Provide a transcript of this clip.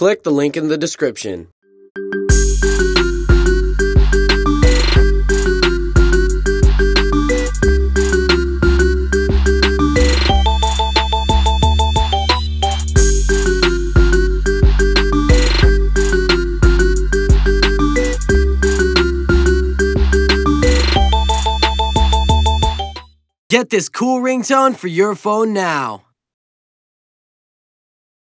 click the link in the description. Get this cool ringtone for your phone now.